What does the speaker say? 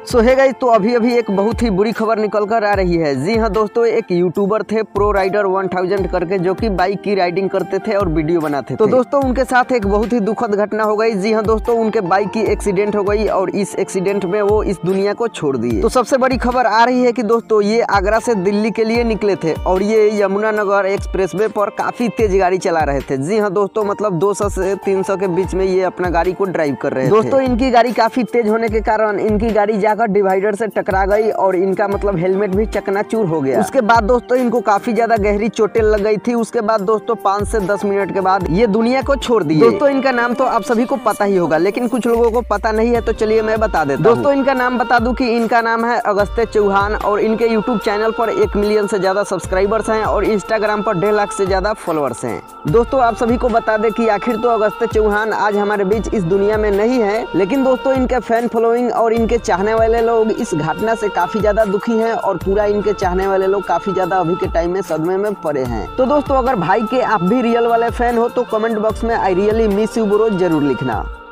सो है गाइस, तो अभी एक बहुत ही बुरी खबर निकल कर आ रही है। जी हाँ दोस्तों, एक यूट्यूबर थे प्रो राइडर 1000 करके, जो कि बाइक की राइडिंग करते थे और वीडियो बनाते थे। तो दोस्तों उनके साथ एक बहुत ही दुखद घटना हो गई। जी हाँ दोस्तों, उनके बाइक की एक्सीडेंट हो गई और इस एक्सीडेंट में वो इस दुनिया को छोड़ दिए। तो सबसे बड़ी खबर आ रही है कि दोस्तों ये आगरा से दिल्ली के लिए निकले थे और ये यमुनानगर एक्सप्रेसवे पर काफी तेज गाड़ी चला रहे थे। जी हाँ दोस्तों, मतलब 200 से 300 के बीच में ये अपना गाड़ी को ड्राइव कर रहे थे। दोस्तों इनकी गाड़ी काफी तेज होने के कारण इनकी गाड़ी जाकर डिवाइडर से टकरा गई और इनका मतलब हेलमेट भी चकनाचूर हो गया। उसके बाद दोस्तों इनको काफी ज्यादा गहरी चोटें लग गई थी। उसके बाद दोस्तों 5 से 10 मिनट के बाद ये दुनिया को छोड़ दिए। दोस्तों इनका नाम तो आप सभी को पता ही होगा, लेकिन कुछ लोगों को पता नहीं है, तो चलिए मैं बता देता हूं। दोस्तों इनका नाम बता दूं कि इनका नाम है अगस्त्य चौहान और इनके यूट्यूब चैनल पर 1 मिलियन से ज्यादा सब्सक्राइबर्स हैं और इंस्टाग्राम पर 1.5 लाख से ज्यादा फॉलोअर्स हैं। दोस्तों आप सभी को बता दें कि आखिर तो अगस्त्य चौहान आज हमारे बीच इस दुनिया में नहीं है, लेकिन दोस्तों इनके फैन फॉलोइंग और इनके चाहने वाले लोग इस घटना से काफी ज्यादा दुखी हैं और पूरा इनके चाहने वाले लोग काफी ज्यादा अभी के टाइम में सदमे में पड़े हैं। तो दोस्तों अगर भाई के आप भी रियल वाले फैन हो तो कमेंट बॉक्स में I really miss you bro जरूर लिखना।